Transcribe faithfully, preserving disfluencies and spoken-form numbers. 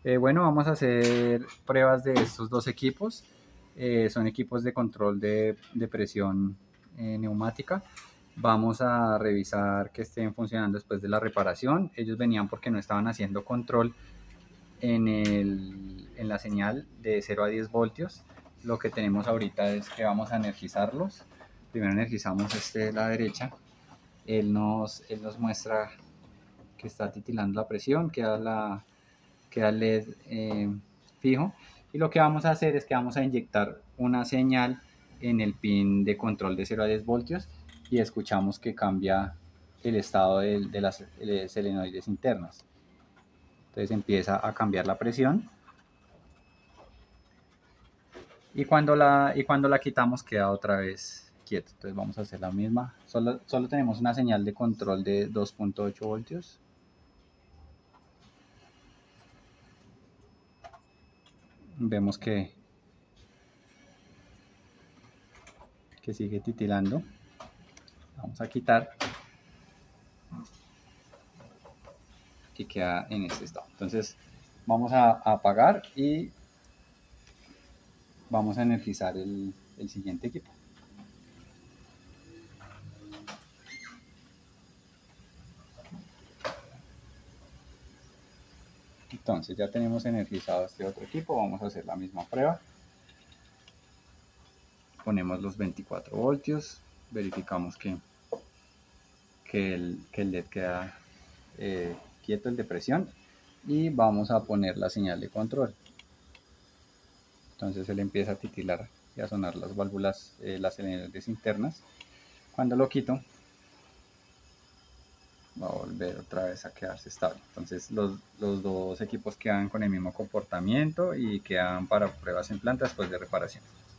Eh, bueno, vamos a hacer pruebas de estos dos equipos. Eh, son equipos de control de, de presión eh, neumática. Vamos a revisar que estén funcionando después de la reparación. Ellos venían porque no estaban haciendo control en, el, en la señal de cero a diez voltios. Lo que tenemos ahorita es que vamos a energizarlos. Primero energizamos este de la derecha. Él nos, él nos muestra que está titilando la presión, queda, la, queda el L E D eh, fijo. Y lo que vamos a hacer es que vamos a inyectar una señal en el pin de control de cero a diez voltios y escuchamos que cambia el estado de, de las solenoides internas. Entonces empieza a cambiar la presión y cuando la, y cuando la quitamos queda otra vez quieto. Entonces vamos a hacer la misma. Solo, solo tenemos una señal de control de dos punto ocho voltios. Vemos que, que sigue titilando. Vamos a quitar y queda en este estado. Entonces vamos a, a apagar y vamos a energizar el, el siguiente equipo. Entonces ya tenemos energizado este otro equipo. Vamos a hacer la misma prueba. Ponemos los veinticuatro voltios, verificamos que, que, el, que el L E D queda eh, quieto, el de presión, y vamos a poner la señal de control. Entonces él empieza a titilar y a sonar las válvulas, eh, las solenoides internas. Cuando lo quito, va a volver otra vez a quedarse estable. Entonces los, los dos equipos quedan con el mismo comportamiento y quedan para pruebas en planta después de reparación.